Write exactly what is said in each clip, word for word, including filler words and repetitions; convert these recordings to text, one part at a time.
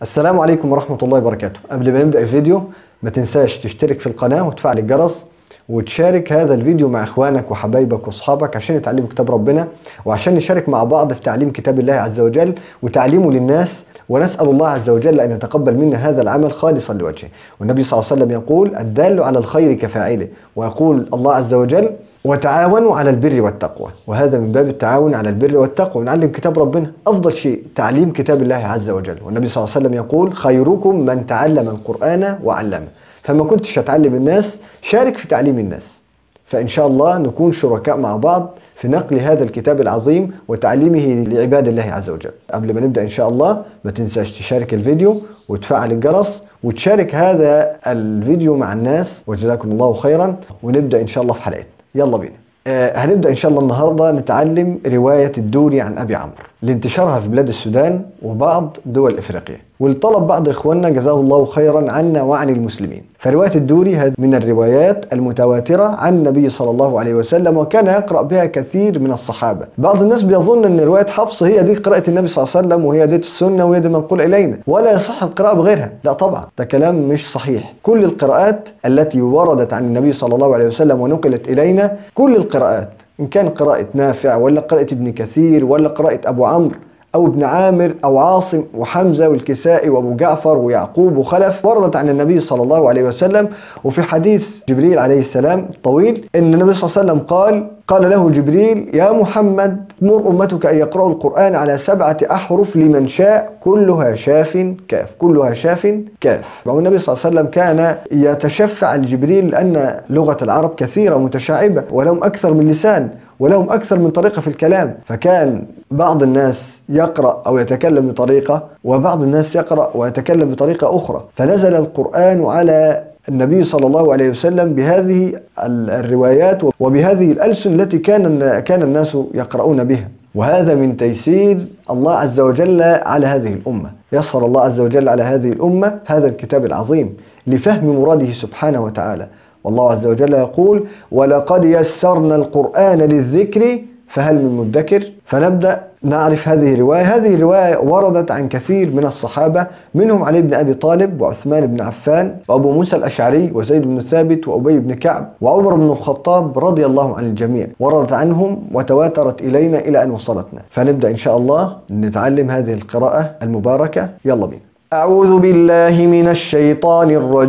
السلام عليكم ورحمة الله وبركاته. قبل ما نبدأ الفيديو ما تنساش تشترك في القناة وتفعل الجرس وتشارك هذا الفيديو مع اخوانك وحبايبك واصحابك عشان يتعلموا كتاب ربنا وعشان نشارك مع بعض في تعليم كتاب الله عز وجل وتعليمه للناس، ونسأل الله عز وجل أن يتقبل منا هذا العمل خالصا لوجهه. والنبي صلى الله عليه وسلم يقول: الدال على الخير كفاعله. ويقول الله عز وجل: وتعاونوا على البر والتقوى. وهذا من باب التعاون على البر والتقوى، نعلم كتاب ربنا. أفضل شيء تعليم كتاب الله عز وجل. والنبي صلى الله عليه وسلم يقول: خيركم من تعلم القرآن وعلمه. فما كنتش هتعلم الناس شارك في تعليم الناس، فإن شاء الله نكون شركاء مع بعض في نقل هذا الكتاب العظيم وتعليمه لعباد الله عز وجل. قبل ما نبدأ إن شاء الله ما تنساش تشارك الفيديو وتفعل الجرس وتشارك هذا الفيديو مع الناس، وجزاكم الله خيرا. ونبدأ إن شاء الله في حلقتنا، يلا بينا. آه هنبدأ إن شاء الله النهاردة نتعلم رواية الدوري عن أبي عمرو لانتشارها في بلاد السودان وبعض دول إفريقيا، والطلب بعض إخواننا جزاه الله خيرا عنا وعن المسلمين. فرواية الدوري هذه من الروايات المتواترة عن النبي صلى الله عليه وسلم، وكان يقرأ بها كثير من الصحابة. بعض الناس بيظن أن رواية حفص هي دي قراءة النبي صلى الله عليه وسلم وهي دي السنة وهي دي منقول إلينا ولا يصح القراءة بغيرها. لا طبعا، ده كلام مش صحيح. كل القراءات التي وردت عن النبي صلى الله عليه وسلم ونقلت إلينا، كل القراءات إن كان قراءة نافع ولا قراءة ابن كثير ولا قراءة أبو عمرو أو ابن عامر أو عاصم وحمزة والكسائي وأبو جعفر ويعقوب وخلف، وردت عن النبي صلى الله عليه وسلم. وفي حديث جبريل عليه السلام طويل إن النبي صلى الله عليه وسلم قال قال له جبريل: يا محمد مر أمتك أن يقرأوا القرآن على سبعة أحرف لمن شاء كلها شاف كاف، كلها شاف كاف. والنبي صلى الله عليه وسلم كان يتشفع لجبريل لأن لغة العرب كثيرة متشعبة ولهم أكثر من لسان ولهم أكثر من طريقة في الكلام، فكان بعض الناس يقرأ أو يتكلم بطريقة وبعض الناس يقرأ ويتكلم بطريقة أخرى. فنزل القرآن على النبي صلى الله عليه وسلم بهذه الروايات وبهذه الألسن التي كان كان الناس يقرؤون بها، وهذا من تيسير الله عز وجل على هذه الأمة. يسر الله عز وجل على هذه الأمة هذا الكتاب العظيم لفهم مراده سبحانه وتعالى. والله عز وجل يقول: ولقد يسرنا القرآن للذكر فهل من مدكر. فنبدأ نعرف هذه الرواية. هذه الرواية وردت عن كثير من الصحابة، منهم علي بن أبي طالب وعثمان بن عفان وأبو موسى الأشعري وزيد بن ثابت وأبي بن كعب وعمر بن الخطاب رضي الله عن الجميع. وردت عنهم وتواترت إلينا إلى أن وصلتنا. فنبدأ إن شاء الله نتعلم هذه القراءة المباركة، يلا بينا. أعوذ بالله من الشيطان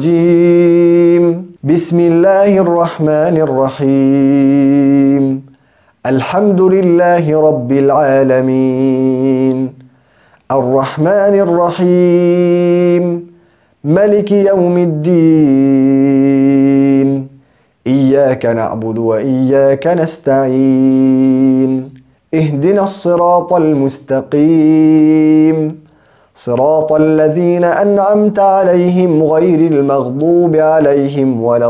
الرجيم. بسم الله الرحمن الرحيم. الحمد لله رب العالمين الرحمن الرحيم ملك يوم الدين إياك نعبد وإياك نستعين اهدنا الصراط المستقيم صراط الذين أنعمت عليهم غير المغضوب عليهم ولا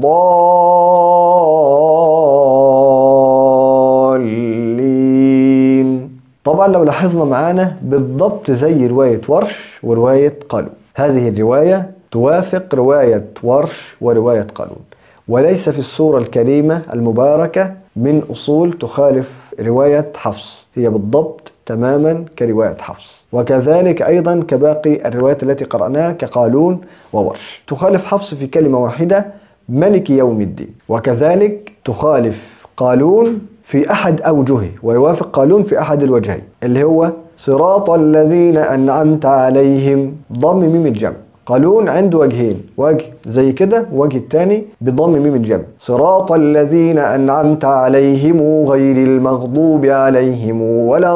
الضالين. طبعا لو لاحظنا معانا بالضبط زي رواية ورش ورواية قالون. هذه الرواية توافق رواية ورش ورواية قالون، وليس في السورة الكريمة المباركة من أصول تخالف رواية حفص، هي بالضبط تماما كرواية حفص. وكذلك أيضا كباقي الروايات التي قرأناها كقالون وورش. تخالف حفص في كلمة واحدة: ملك يوم الدين. وكذلك تخالف قالون في أحد أوجهه ويوافق قالون في أحد الوجهين اللي هو صراط الذين أنعمت عليهم ضم ميم الجمع. قالون عنده وجهين، وجه زي كده وجه الثاني بضم ميم الجمع: صراط الذين أنعمت عليهم غير المغضوب عليهم ولا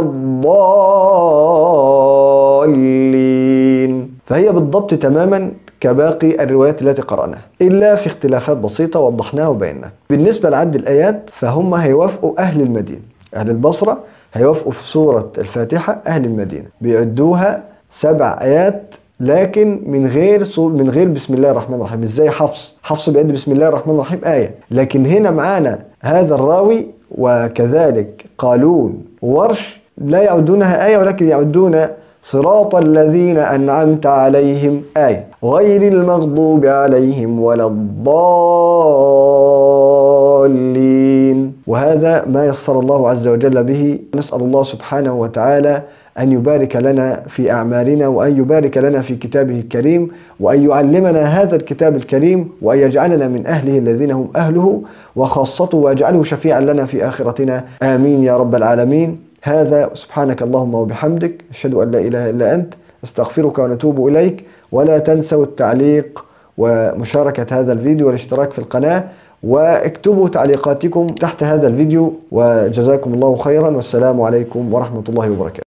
الضالين. فهي بالضبط تماما كباقي الروايات التي قرأناها، إلا في اختلافات بسيطة وضحناها وبيناها. بالنسبة لعد الآيات فهم هيوافقوا أهل المدينة، أهل البصرة هيوافقوا في سورة الفاتحة، أهل المدينة بيعدوها سبع آيات لكن من غير من غير بسم الله الرحمن الرحيم. ازاي حفص حفص بيعد بسم الله الرحمن الرحيم آية، لكن هنا معانا هذا الراوي وكذلك قالون وورش لا يعدونها آية ولكن يعدون صراط الذين أنعمت عليهم آية غير المغضوب عليهم ولا الضالين. وهذا ما يسر الله عز وجل به. نسأل الله سبحانه وتعالى أن يبارك لنا في أعمالنا، وأن يبارك لنا في كتابه الكريم، وأن يعلمنا هذا الكتاب الكريم، وأن يجعلنا من أهله الذين هم أهله وخاصته، ويجعله شفيعا لنا في آخرتنا. آمين يا رب العالمين. هذا سبحانك اللهم وبحمدك، أشهد أن لا إله إلا أنت، استغفرك ونتوب إليك. ولا تنسوا التعليق ومشاركة هذا الفيديو والاشتراك في القناة، واكتبوا تعليقاتكم تحت هذا الفيديو، وجزاكم الله خيرا، والسلام عليكم ورحمة الله وبركاته.